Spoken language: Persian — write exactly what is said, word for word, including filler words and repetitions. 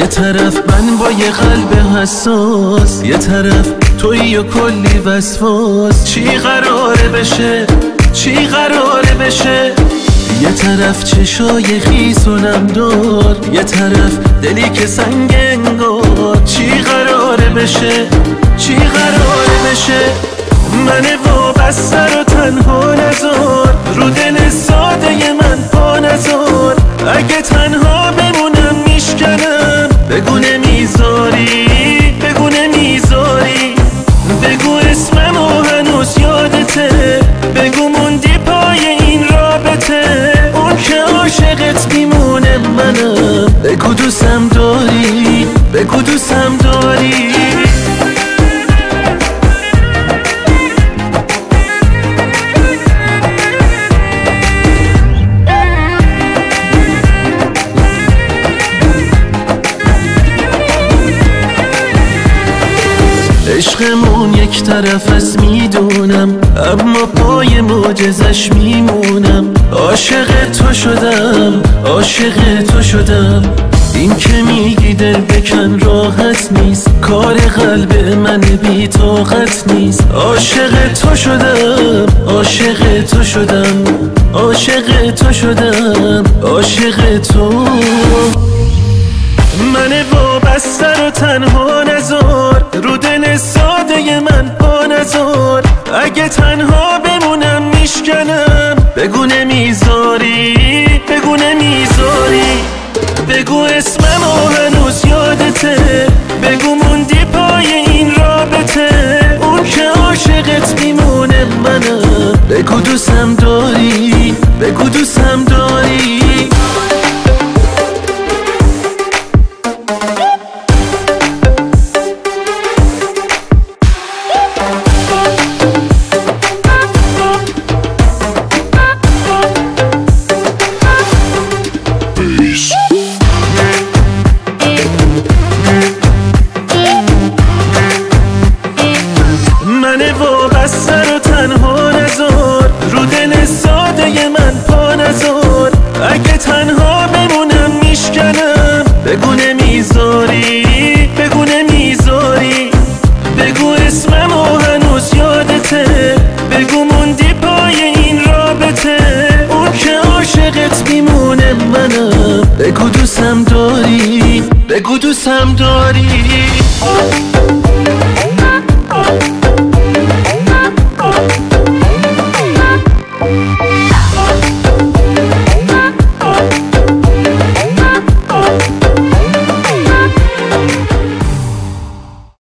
یه طرف من با یه قلب حساس، یه طرف توی و کلی وسواس. چی قراره بشه، چی قراره بشه؟ یه طرف چشای خیس و نمدار، یه طرف دلی که سنگ انگار. چی قراره بشه، چی قراره بشه؟ من وابسته رو تنها نذار، رو دل ساده من پا نذار. اگه تنها بمونم میشکنم، بگو نمیذاری، بگو نمیذاری. بگو اسممو هنوز یادته، بگو موندی پای این رابطه. اون که عاشقت میمونه منم، بگو دوستم داری، بگو دوستم داری. عشقمون یک طرف از میدونم، اما پای معجزش میمونم. عاشق تو شدم، عاشق تو شدم. این که میگی دل بکن راحت نیست، کار قلب من بی طاقت نیست. عاشق تو شدم، عاشق تو شدم، عاشق تو شدم، عاشق تو. من وابسته رو تنها نذار، رو دل ساده من پا نذار. اگه تنها بمونم میشکنم، بگو نمیذاری، بگو نمیذاری. بگو اسممو هنوز یادته، بگو موندی پای این رابطه. اون که عاشقت میمونه منم، بگو دوستم داری، بگو دوستم داری. من وابسته رو تنها نذار، رو دل ساده من پا نذار. اگه تنها بمونم میشکنم، بگو نمیذاری، بگو نمیذاری. بگو اسممو هنوز یادته، بگو موندی پای این رابطه. اون که عاشقت میمونه منم، بگو دوستم داری، بگو دوستم داری.